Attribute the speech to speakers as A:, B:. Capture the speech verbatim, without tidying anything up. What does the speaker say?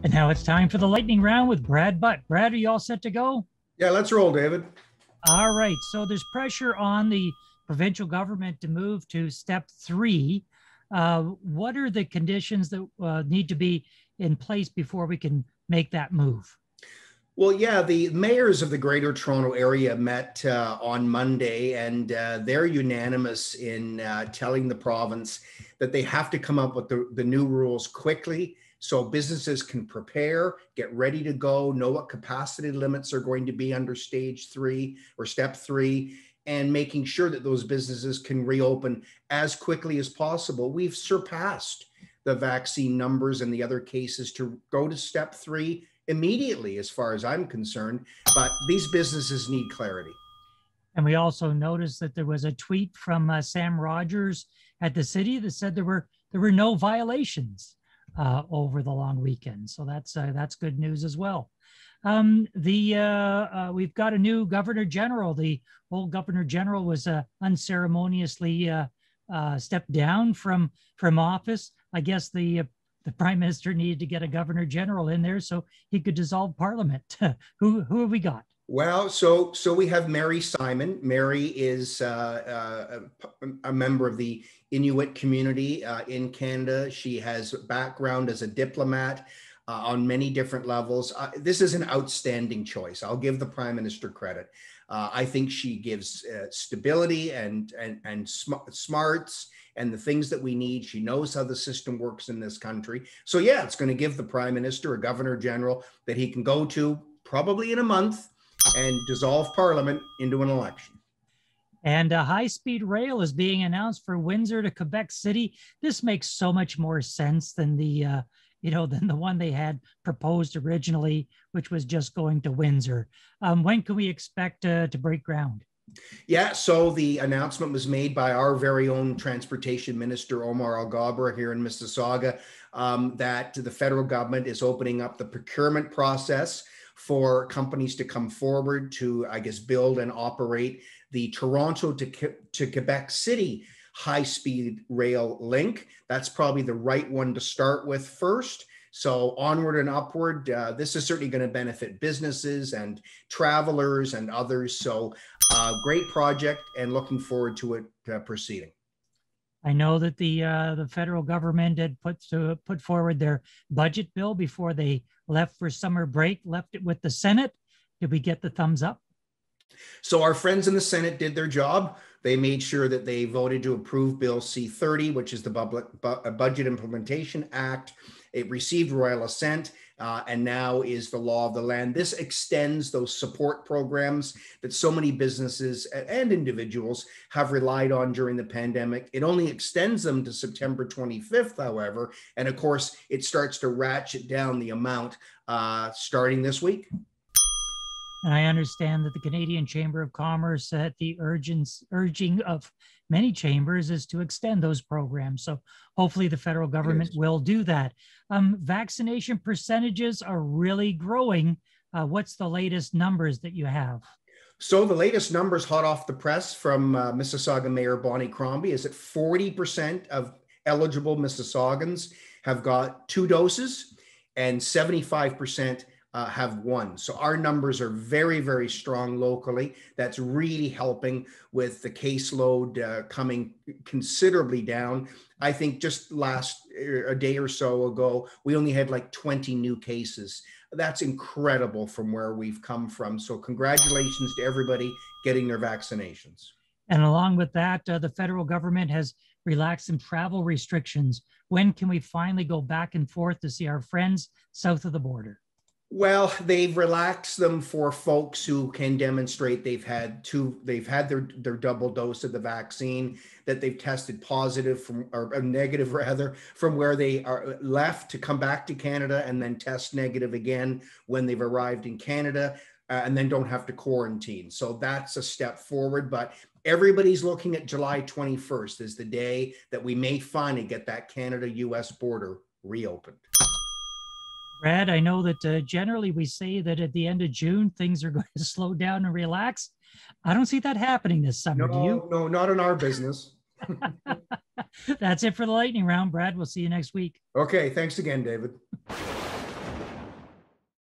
A: And now it's time for the lightning round with Brad Butt. Brad, are you all set to go?
B: Yeah, let's roll, David.
A: All right. So there's pressure on the provincial government to move to step three. Uh, what are the conditions that uh, need to be in place before we can make that move?
B: Well, yeah, the mayors of the Greater Toronto Area met uh, on Monday, and uh, they're unanimous in uh, telling the province that they have to come up with the, the new rules quickly so businesses can prepare, get ready to go, know what capacity limits are going to be under stage three or step three, and making sure that those businesses can reopen as quickly as possible. We've surpassed the vaccine numbers and the other cases to go to step three immediately, as far as I'm concerned, but these businesses need clarity.
A: And we also noticed that there was a tweet from uh, Sam Rogers at the city that said there were there were no violations uh, over the long weekend. So that's uh, that's good news as well. Um, the uh, uh, we've got a new Governor General. The old Governor General was uh, unceremoniously uh, uh, stepped down from from office. I guess the uh, the Prime Minister needed to get a Governor General in there so he could dissolve Parliament. who who have we got?
B: Well, so so we have Mary Simon. Mary is uh, uh, a, a member of the Inuit community uh, in Canada. She has a background as a diplomat uh, on many different levels. Uh, this is an outstanding choice. I'll give the Prime Minister credit. Uh, I think she gives uh, stability and and and sm- smarts and the things that we need. She knows how the system works in this country. So yeah, it's going to give the Prime Minister a Governor General that he can go to probably in a month and dissolve Parliament into an election.
A: And a high-speed rail is being announced for Windsor to Quebec City. This makes so much more sense than the, uh, you know, than the one they had proposed originally, which was just going to Windsor. Um, when can we expect uh, to break ground?
B: Yeah, so the announcement was made by our very own Transportation Minister, Omar Alghabra, here in Mississauga, um, that the federal government is opening up the procurement process for companies to come forward to, I guess, build and operate the Toronto to, to Quebec City high-speed rail link. That's probably the right one to start with first. So onward and upward, uh, this is certainly going to benefit businesses and travelers and others. So uh, great project, and looking forward to it uh, proceeding.
A: I know that the uh, the federal government had put to, put forward their budget bill before they left for summer break, left it with the Senate. Did we get the thumbs up?
B: So our friends in the Senate did their job. They made sure that they voted to approve Bill C thirty, which is the Public Bu- Budget Implementation Act. It received royal assent uh, and now is the law of the land. This extends those support programs that so many businesses and individuals have relied on during the pandemic. It only extends them to September twenty-fifth, however, and of course, it starts to ratchet down the amount uh, starting this week.
A: And I understand that the Canadian Chamber of Commerce, at the urgence, urging of many chambers, is to extend those programs. So hopefully the federal government will do that. Um, vaccination percentages are really growing. Uh, what's the latest numbers that you have?
B: So the latest numbers hot off the press from uh, Mississauga Mayor Bonnie Crombie is that forty percent of eligible Mississaugans have got two doses and seventy-five percent Uh, have one. So our numbers are very, very strong locally. That's really helping with the caseload uh, coming considerably down. I think just last a day or so ago, we only had like twenty new cases. That's incredible from where we've come from. So congratulations to everybody getting their vaccinations.
A: And along with that, uh, the federal government has relaxed some travel restrictions. When can we finally go back and forth to see our friends south of the border?
B: Well, they've relaxed them for folks who can demonstrate they've had two, they've had their, their double dose of the vaccine, that they've tested positive from, or negative rather, from where they are left to come back to Canada and then test negative again when they've arrived in Canada uh, and then don't have to quarantine. So that's a step forward, but everybody's looking at July twenty-first as the day that we may finally get that Canada-U S border reopened.
A: Brad, I know that uh, generally we say that at the end of June, things are going to slow down and relax. I don't see that happening this summer,
B: No,
A: do you?
B: no, not in our business.
A: That's it for the lightning round, Brad. We'll see you next week.
B: Okay, thanks again, David.